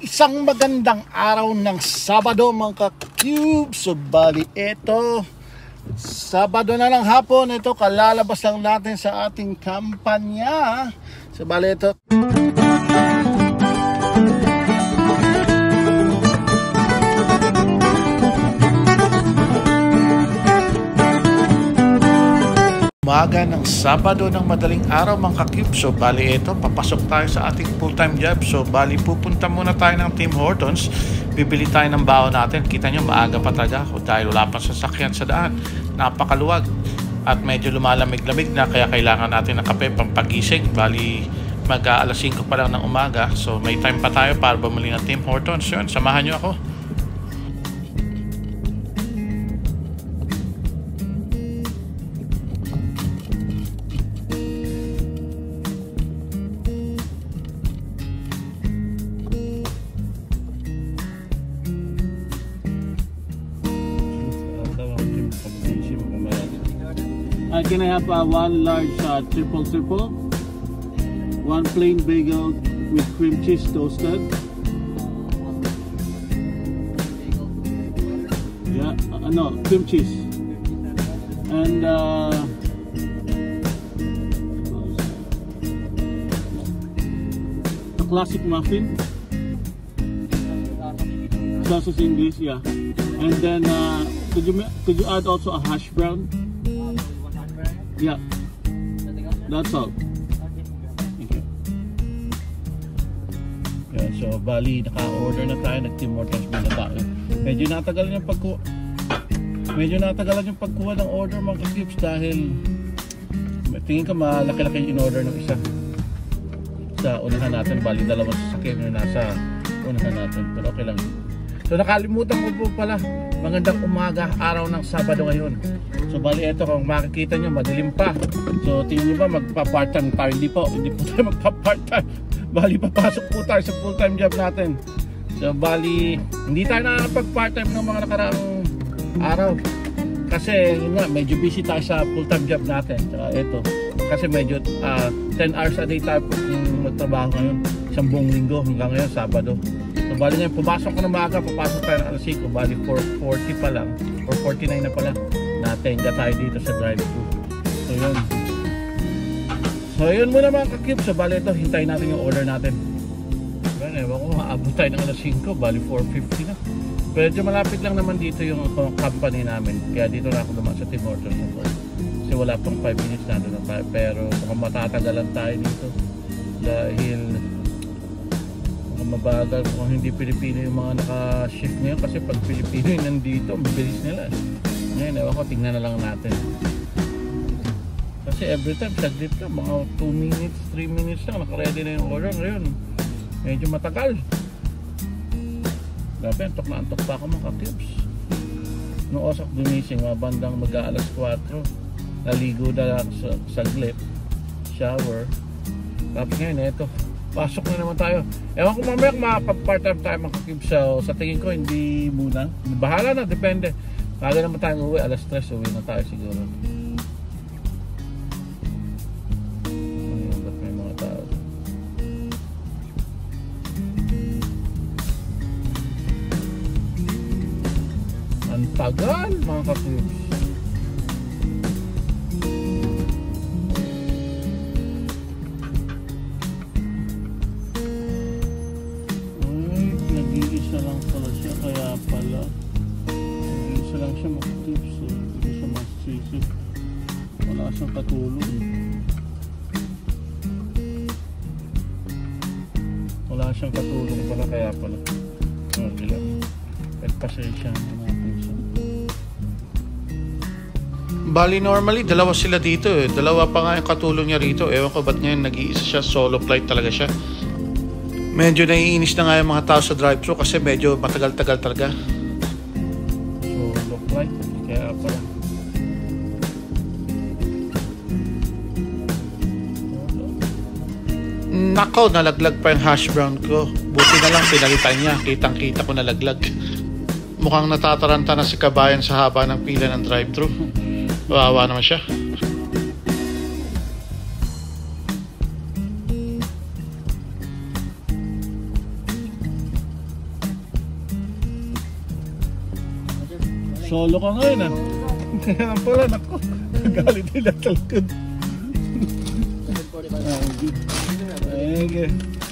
Isang magandang araw ng Sabado mga ka-cube. So bali ito, Sabado na ng hapon. Ito kalalabas lang natin sa ating kampanya. So bali ito, umaga ng Sabado ng madaling araw mga ka-cube. So bali ito, papasok tayo sa ating full-time job. So bali pupunta muna tayo ng Tim Hortons. Bibili tayo ng baon natin. Kita nyo maaga pa talaga ako dahil wala pang sasakyan sa daan. Napakaluwag at medyo lumalamig-lamig na, kaya kailangan natin ng kape pampagising. Bali mag-alas 5 pa lang ng umaga. So may time pa tayo para bumili ng Tim Hortons. Yun, samahan nyo ako. Can I have one large triple, one plain bagel with cream cheese toasted? Yeah, no, cream cheese. And a classic muffin. Sausage English, yeah. And then could you add also a hash brown? Yeah, that's all. Okay. Yeah, so bali naka-order na tayo, nag-Tim Hortons muna tayo. Medyo natagalan yung pagkuha ng order mga ka-cubes dahil tingin ko malaki-laki yung in-order ng isa sa unahan natin. Bali dalawang sasakyan yung nasa unahan natin, pero okay lang. So nakalimutan ko po pala, magandang umaga, araw ng Sabado ngayon. So bali ito, kung makikita nyo madilim pa. So tingin nyo ba magpa-part-time tayo? Hindi po tayo magpa-part-time. Bali papasok po tayo sa full-time job natin. So bali hindi tayo nakapag-part-time ng mga nakaraang araw. Kasi yun nga, medyo busy tayo sa full-time job natin. Saka ito, kasi medyo 10 hours a day tayo magtrabaho ngayon. Isang buong linggo hanggang ngayon, Sabado. So bali ngayon, pumasok ko na maaga, papasok tayo ng alas 5. Bali 4:40 pa lang, 4:49 na pala. Natenga tayo dito sa drive-thru. So yun muna mga ka-cube. So bali ito, hintayin natin yung order natin. Well, ewan ko, maabot tayo ng alas 5. Bali 4:50 na. Medyo malapit lang naman dito yung company namin. Kaya dito na ako dumaan sa Tim Hortons. Kasi wala pang 5 minutes na doon tayo. Pero mukhang matatagalan tayo dito. Dahil mukhang mabagal. Mukhang hindi Pilipino yung mga naka-shift ngayon. Kasi pag Pilipino yung nandito, mabilis nila. Ngayon, ewan ko, tingnan na lang natin. Kasi every time, saglit ka, mga 2 minutes, 3 minutes lang, nakaready na yung order. Ngayon, medyo matagal. Grabe, antok na antok pa ako mga ka-cubes. Noong osak gumising, mga bandang mag-aalas 4, naligo na lang sa saglit, shower. Tapos ngayon, eto, pasok na naman tayo. Ewan ko mamaya kung makapag-part-time tayo mga ka-cubes. So, sa tingin ko, hindi muna. Bahala na, depende. Kaga naman tayong uwi, alas 3, uwi na tayo siguro. Ayun, ba't may mga tao? Ang tagal mga ka-cubes. Ay, nag-iisa lang pala siya, kaya pala lang siya mag-tips, hindi siya mag-sisi, wala siyang katulong, pala, kaya pala okay lang, pasensya natin siya. bali normally dalawa sila dito eh. Dalawa pa nga yung katulong niya rito. Ewan ko ba't ngayon nag-iisa siya, solo flight talaga siya. Medyo naiinis na nga yung mga tao sa drive-thru kasi medyo matagal-tagal talaga. Kaya pala nakaw, nalaglag pa yung hash brown ko. Buti na lang pinalitan niya. Kitang kita ko nalaglag. Mukhang natataranta na si kabayan sa haba ng pila ng drive-thru. Wawa naman siya. Solo ka ngayon ah. Kaya nga pala, naku. Galit nila talakad. Okay.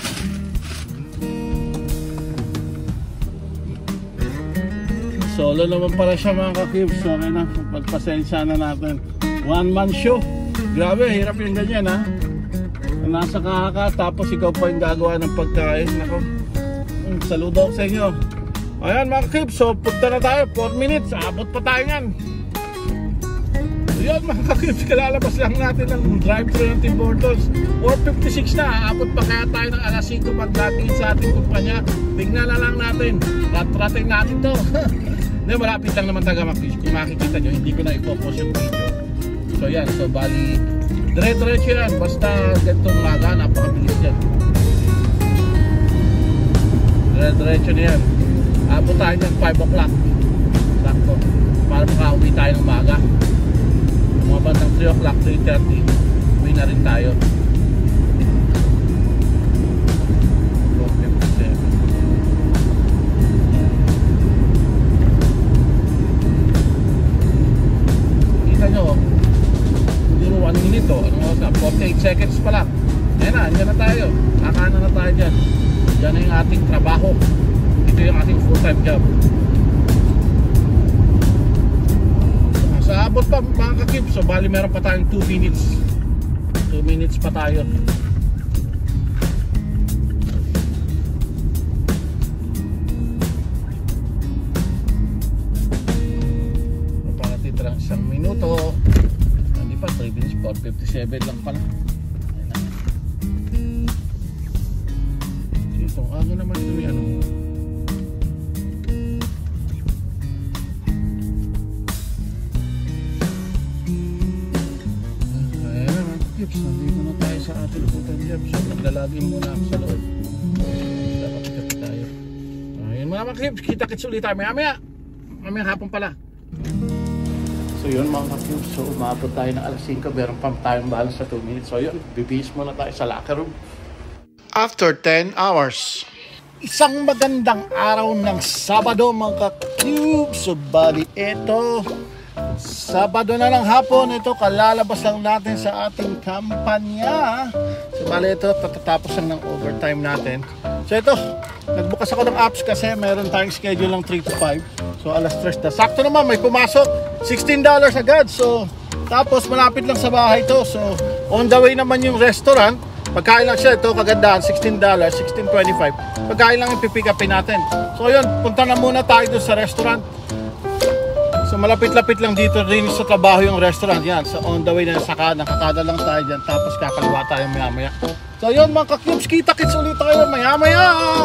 Solo naman pala siya mga ka-cubes. Okay na, pagpasensya na natin. One man show. Grabe, hirap yung ganyan ha. Nasa ka tapos ikaw pa yung gagawa ng pagkain. Nako, saludo ako sa inyo. Ayan mga ka-cubes, so punta na tayo. 4 minutes, abot pa tayo yan. Yun mga ka-cubes, kalalabas lang natin ng drive-thru ng Tim Hortons. 4:56 na, abot pa kaya tayo ng alas 5 pagdating sa ating kumpanya. Tingnan na lang natin, ratrating natin to. Hindi, malapit lang naman taga Macfish. Kung makikita nyo, hindi ko na ipopost yung video. So yan, so bali dire-diretso yan, basta ganitong umaga, napakabilis yan. Dire-diretso na yan. Abot tayo ng 5 o'clock sakto, para makauwi tayo ng umaga. Mga bandang 3 o'clock, 3:30 uwi na rin tayo. Hindi mo 1 minute o, ano oras na, 48 seconds pa lang. Ayan na, andyan na tayo, kakanan na tayo dyan. Yan na yung ating trabaho, ito yung ating full-time job. Sa abot pa mga ka-cubes, so bali meron pa tayong 2 minutes. 2 minutes pa tayo. Parang isang minuto. Hindi pa, 3 minutes, 4:57 lang pala. Ito, ano naman ito yung ano. Ayan naman, tips, nandito na tayo sa ating full-time job. So, naglalagin muna ako sa loob. Dapat tayo. Ayan mga clips, kita-kits ulit tayo maya-maya. Mamaya hapon pala. So yun mga ka-cubes, so umabot tayo ng alas 5, meron pa tayong balance sa 2 minutes. So yun, bibihis muna tayo sa locker room. After 10 hours. Isang magandang araw ng Sabado mga ka-cubes. So bali ito, Sabado na ng hapon, ito kalalabas lang natin sa ating kampanya. So bali ito, tatatapos lang ng overtime natin. So ito, nagbukas ako ng apps kasi meron tayong schedule ng 3 to 5. So alas 3 na. Sakto naman, may pumasok. $16 agad. So tapos malapit lang sa bahay to. So on the way naman yung restaurant. Pagkain lang siya. Ito kagandahan, $16, $16.25. Pagkain lang yung pipick upin natin. So yun, punta na muna tayo doon sa restaurant. So malapit-lapit lang dito rin sa trabaho yung restaurant. Yan, so on the way na nakakada lang tayo dyan. Tapos kakaliwa tayo maya-maya. So yun mga ka-cubes, kita-kits ulit tayo maya-maya.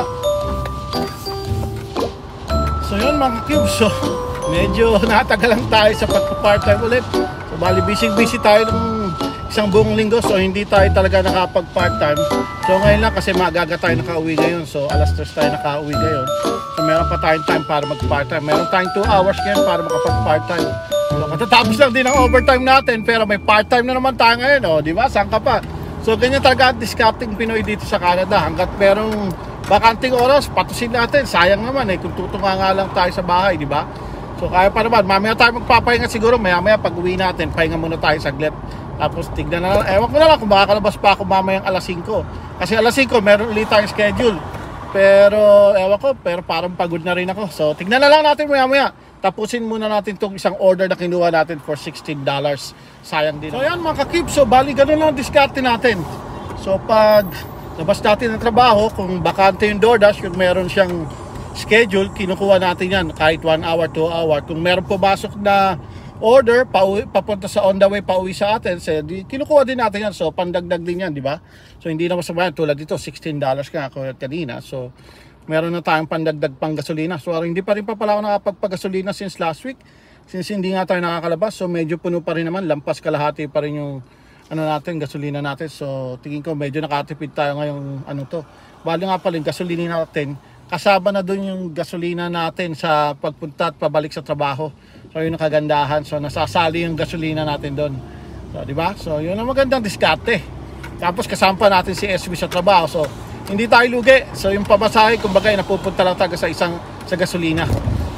So yun mga ka-cubes, so medyo natagalan tayo sa pagpa-part-time ulit. So bali busy tayo ng isang buong linggo, so hindi tayo talaga nakapag-part-time. So ngayon lang kasi magaga tayo nakauwi ngayon. So alas 3 tayo nakauwi ngayon. So meron pa tayong time para mag-part-time. Meron tayong 2 hours ngayon para makapag-part-time. So matatapos lang din ang overtime natin, pero may part-time na naman tayo ngayon, oh, di ba? Saan ka pa? So ganyan talaga ang discounting Pinoy dito sa Canada. Hanggat merong bakanting oras, patusin natin. Sayang naman kung tutunga nga lang tayo sa bahay, di ba? So kaya pa naman, mamaya tayo magpapahinga siguro. Maya pag uwi natin, pahinga muna tayo saglit. Tapos tignan na lang, ewan ko na lang kung makakalabas pa ako mamayang alas 5. Kasi alas 5 meron ulit tayong schedule. Pero ewan ko, pero parang pagod na rin ako. So tignan na lang natin maya. Tapusin muna natin itong isang order na kinuha natin for $16. Sayang din. So yan mga ka-cubes, so bali ganun lang diskarte natin. So pag labas natin ng trabaho, kung bakante yung DoorDash, kung meron siyang schedule, kinukuha natin yan kahit 1 hour, 2 hour. Kung meron pumasok na order, papunta sa on the way, pauwi sa atin, kinukuha din natin yan. So pandagdag din yan, di ba? So hindi na masama yan. Tulad dito, $16 ka ako kanina. So meron na tayong pandagdag pang gasolina. So hindi pa rin pala ako nakapagpagasolina since last week. Since hindi nga tayo nakakalabas, so medyo puno pa rin naman. Lampas kalahati pa rin yung gasolina natin. So tingin ko medyo nakatipid tayo ngayong bali nga pala yung gasolina natin, kasama na dun yung gasolina natin sa pagpunta at pabalik sa trabaho. So yun ang kagandahan. So nasasali yung gasolina natin doon. So di ba? So yun ang magandang diskarte. Tapos kasama pa natin si SB sa trabaho. So hindi tayo lugi. So yung pamasahe, kumbaga napupunta lang tayo sa gasolina. So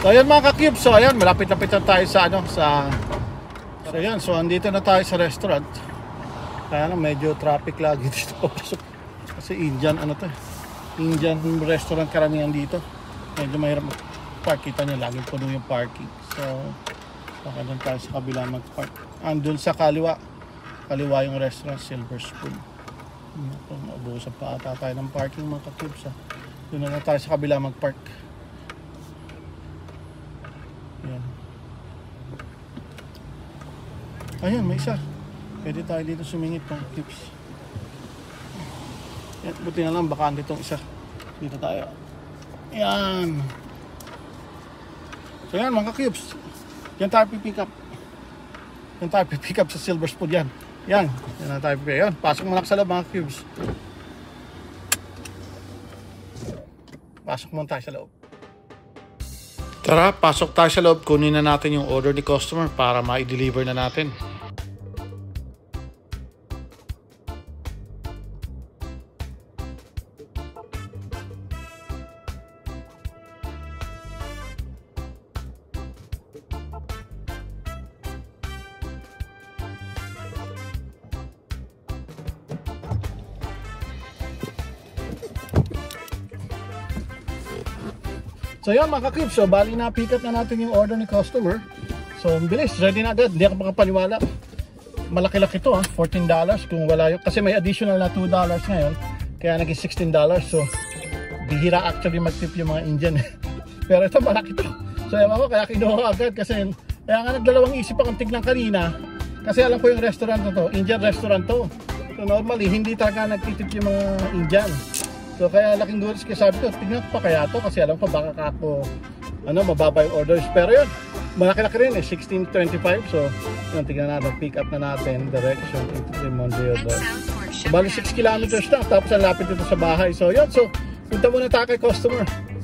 So ayan mga ka-cubes, so ayan, malapit-lapit na tayo sa so ayan, so andito na tayo sa restaurant. Kaya lang medyo traffic lagi dito papasok. Kasi Indian Indian restaurant karamihan dito. Medyo mahirap mag-park, kita nyo, laging puno yung parking. So baka doon tayo sa kabila mag-park. Andun sa kaliwa yung restaurant, Silver Spoon. Maubusan pa ata tayo ng parking mga ka-cubes. Doon na tayo sa kabila mag-park. Ayan, may isa. Pwede tayo dito sumingit ng cubes. Yan, buti na lang baka andito isa. Dito tayo. Ayan. So yan mga cubes. Yan tayo pipick up. Yan tayo pipick up sa Silver Spoon yan. Yan na tayo pipick up. Yan, pasok mo lang sa loob mga cubes. Pasok muna tayo sa loob. Tara, pasok tayo sa loob. Kunin na natin yung order ni customer para ma-deliver na natin. So yun mga ka-cubes, so bali na pick up na natin yung order ni customer. So bilis, ready na agad, hindi ako makapaniwala. Malaki-laki to $14 kung wala yung, kasi may additional na $2 ngayon. Kaya naging $16, so bihira actually mag-tip yung mga Indian. Pero ito malaki to. So ewan ko, kaya kinuha agad kasi kaya nga nagdalawang isip akong tignan kanina. Kasi alam ko yung restaurant na to, Indian restaurant to. So normally, hindi talaga nagtitip yung mga Indian. So kaya laking gulis kaya sabi ko, tingnan ko pa kaya to kasi alam ko baka ako mababa yung orders. Pero yun, malaki-laki rin 16.25. So yun, tingnan natin, pick up na natin, direction into Mondeo. So bali 6 kilometers na, tapos ang lapit dito sa bahay. So yun, so punta muna tayo kay customer.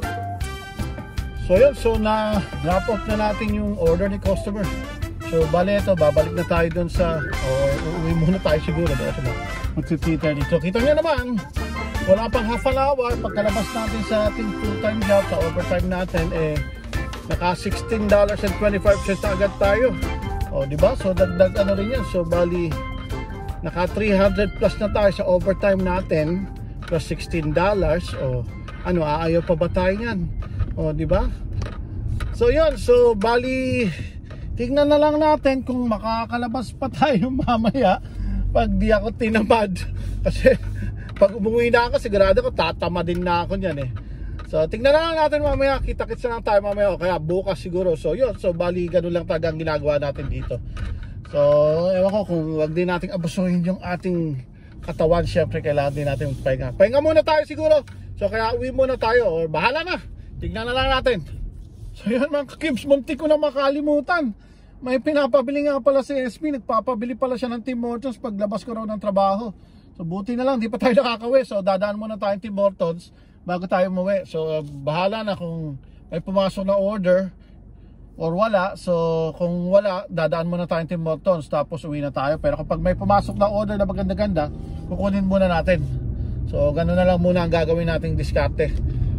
So yun, so na drop off na natin yung order ni customer. So bali ito, babalik na tayo dun sa, uuwi muna tayo siguro. Mag-3:30. So kita nyo naman, wala pang half an hour, pagkalabas natin sa ating full-time job, sa overtime natin, naka $16.25 na agad tayo. O, diba? So, dagdag rin yan. So, bali, naka 300 plus na tayo sa overtime natin, plus $16. O, aayaw pa ba tayo yan? O, diba? So, yun. So, bali, tignan na lang natin kung makakalabas pa tayo mamaya pag di ako tinamad. Kasi, pag umuwi na ako, sigurado ko tatama din na ako niyan So tingnan na lang natin mamaya, kita-kits na lang tayo mamaya, o kaya bukas siguro. So yun, so bali ganun lang talaga ang ginagawa natin dito. So ewan ko kung wag din natin abusuhin yung ating katawan. Syempre kailangan din natin magpahinga. Pahinga muna tayo siguro. So kaya uwi muna tayo, or bahala na, tignan na lang natin. So yun mga ka-cubes, muntik ko na makalimutan. May pinapabili nga pala si SB, nagpapabili pala siya ng Tim Hortons paglabas ko raw ng trabaho. So buti na lang, di pa tayo nakakauwi. So dadaan muna tayo Tim Hortons bago tayo umuwi. So bahala na kung may pumasok na order or wala. So kung wala, dadaan muna tayo Tim Hortons tapos uwi na tayo. Pero kapag may pumasok na order na maganda-ganda, kukunin muna natin. So ganoon na lang muna ang gagawin nating diskarte.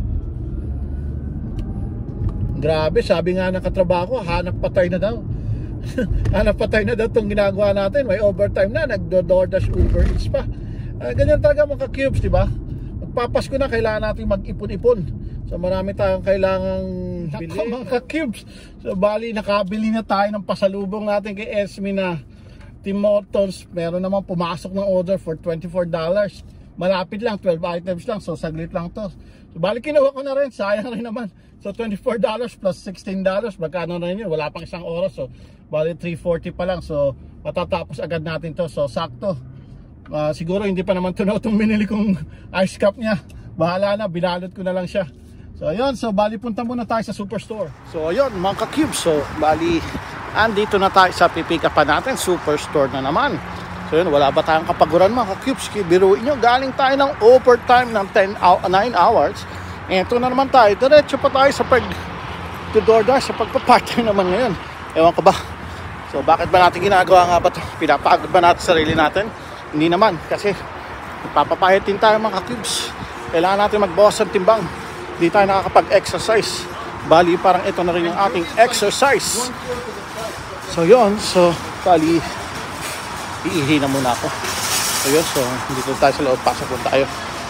Grabe, sabi nga ng katrabaho, hanap patay na daw. Hanap patay na daw itong ginagawa natin. May overtime na, nagdo-DoorDash, Uber Eats pa. Ganyan talaga mga ka-cubes, diba? Magpapasko na, kailangan natin mag-ipon-ipon. So marami tayong kailangang bili mga ka-cubes. So bali, nakabili na tayo ng pasalubong natin kay Esme na Tim Hortons. Meron naman pumasok ng order for $24. Malapit lang, 12 items lang. So saglit lang to. So bali, kinuha ko na rin, sayang rin naman. So $24 plus $16, magkano na yun? Wala pang isang oras. So bali $3.40 pa lang. So matatapos agad natin to. So sakto. Siguro hindi pa naman tunaw itong minili kong ice cup niya. Bahala na, binalot ko na lang siya. So ayun, so bali punta muna tayo sa Superstore. So ayun mga ka-cubes, so bali andito na tayo sa pipick up natin, Superstore na naman. So yun, wala ba tayong kapaguran mga ka-cubes? Biruin nyo, galing tayo ng overtime ng 9 hours. Ito na naman tayo, diretso pa tayo sa pag-DoorDash, sa pagpa-part-time naman ngayon. Ewan ko ba? So bakit ba natin ginagawa nga ba ito? Pinapagod ba natin sarili natin? Hindi naman, kasi magpapapayat din tayo mga ka-cubes. Kailangan natin magbawas ng timbang. Hindi tayo nakakapag-exercise. Bali, parang ito na rin yung ating exercise. So yun, so bali, iihi na muna ako. So yun, so dito tayo sa loob, pasok po tayo.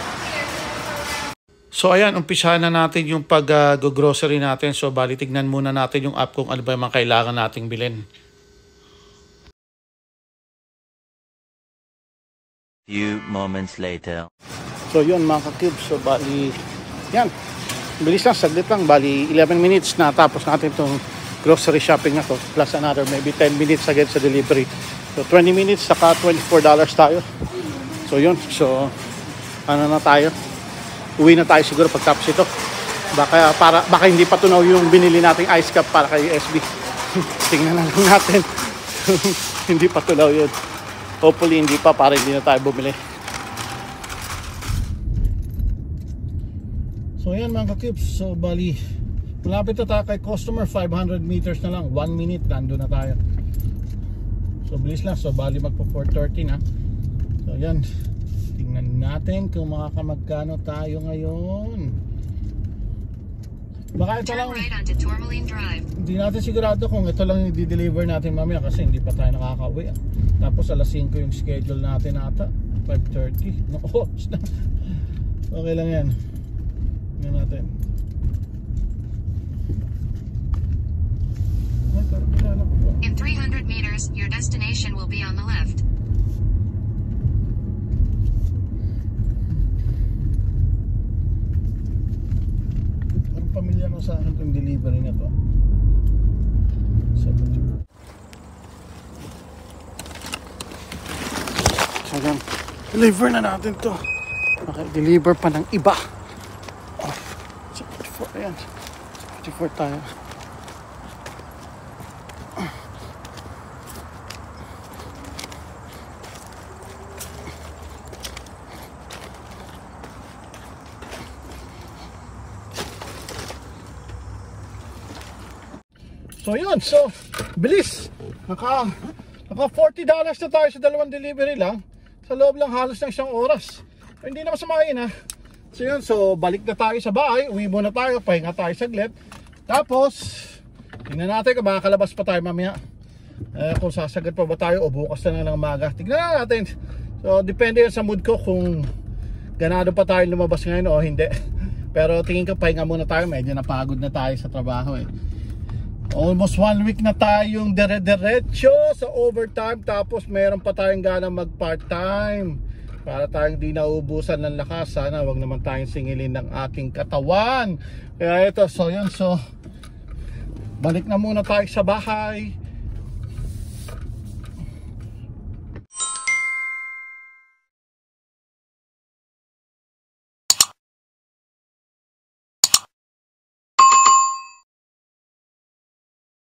So ayan, umpisahan na natin yung pag-grocery natin. So bali, tignan muna natin yung app kung ano ba yung mga kailangan nating bilhin. Few moments later. So yun mga ka-cubes, so bali, yan. Bilis lang, saglit lang, bali 11 minutes na tapos natin itong grocery shopping na to. Plus another maybe 10 minutes again sa delivery. So 20 minutes, saka $24 tayo. So yun, so ano na tayo? Uwi na tayo siguro pagtapos ito. Baka hindi pa tunaw yung binili nating ice cup para kay SB. Tingnan na lang natin. Hindi pa tunaw yun. Hopefully hindi pa, para hindi na tayo bumili. So yan mga ka-cubes, so bali malapit na tayo kay customer, 500 meters na lang, 1 minute nandun na tayo. So bilis lang, so bali magpo 4:30 na. So yan, tingnan natin kung makakamagkano tayo ngayon. Baka ito lang, hindi natin sigurado kung ito lang yung di-deliver natin mamaya kasi hindi pa tayo nakaka-uwi. Tapos alas 5 yung schedule natin ata, 5:30. Naku, okay lang yan. Tingnan natin. In 300 meters, your destination will be on the left. Parang pamilya ko sa akin itong delivery na to. So yan, deliver na natin to. Okay, deliver pa ng iba. Oh, 74, ayan. 74 tayo. So yun, so bilis. Naka $40 na tayo sa dalawang delivery lang. Sa loob lang halos ng 1 oras. So, hindi na masama yun ha. So yun, so balik na tayo sa bahay. Uwi muna tayo, pahinga tayo saglit. Tapos tingnan natin kung makakalabas pa tayo mamaya. Kung sasagad pa ba tayo o bukas na lang umaga. Tignan natin. So depende yun sa mood ko kung ganado pa tayo lumabas ngayon o hindi. Pero tingin ko pahinga muna tayo. Medyo napagod na tayo sa trabaho eh. Almost 1 week na tayong dire-diretso sa overtime. Tapos meron pa tayong gana mag part-time para tayong di naubusan ng lakas. Sana wag naman tayong singilin ng aking katawan. Kaya ito, so yun, so balik na muna tayo sa bahay.